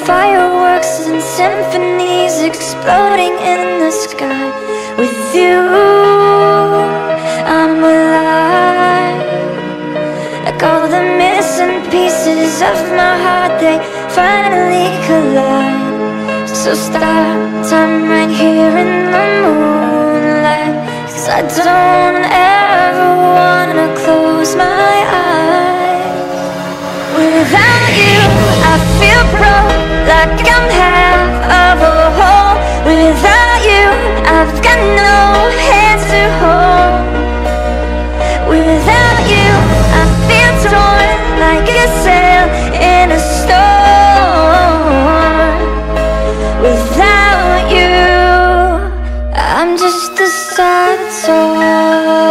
fireworks and symphonies exploding in the sky. With you, I'm alive. Like all the missing pieces of my heart, they finally collide. So stop time right here in the moonlight, 'cause I don't ever wanna close my eyes. Without you, I feel broke, like I'm half of a whole. Without you, I've got no hands to hold. Without you, I feel torn, like a sail in a storm. Without you, I'm just a sad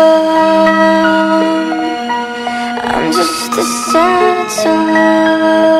song. I'm just a sad song.